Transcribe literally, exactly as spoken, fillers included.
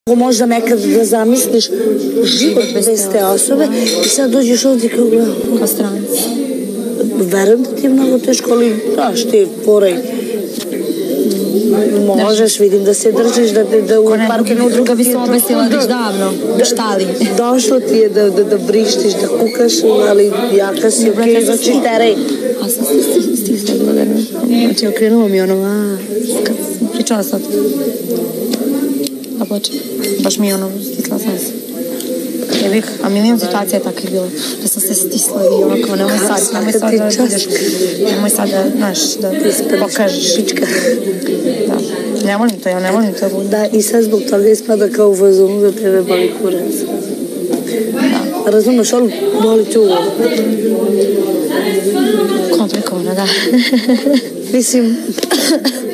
Možda nekad da zamisliš život bez te osobe i sad dođeš ovdje kao kao stranac. Verujem da ti je mnogo teško, ali daš ti poraj. Možeš, vidim da se držiš, da, da, da u parkinu druga bi se obesila već davno, štali. Došlo ti je da, da, da brištiš, da kukaš, ali jaka si, okej, okay, znači teraj. A sad si stisla gledano. Znači, okrenulo mi ono, a, kad sam pričala sad. A počeo, baš mi je ono, stisla sam se. Ja bih, a milion situacija je tako je bilo, da sam se stisla i ono kao, nemoj sad, nemoj sad da budeš, nemoj sad da, znaš, da pokažeš. Da, ne volim to, ja ne volim to. Da, i sad zbog toga ispada kao u fazonu da tebe boli kurac. Da. Razumeš, ali boli te uvo. Komplikovano, da. Mislim...